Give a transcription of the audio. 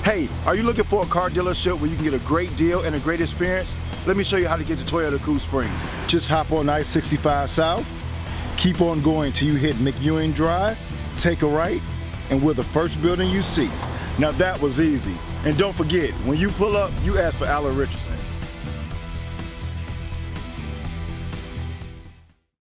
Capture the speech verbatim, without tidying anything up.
Hey, are you looking for a car dealership where you can get a great deal and a great experience? Let me show you how to get to Toyota Cool Springs. Just hop on I sixty-five South, keep on going till you hit McEwing Drive, take a right, and we're the first building you see. Now that was easy. And don't forget, when you pull up, you ask for Alan Richardson.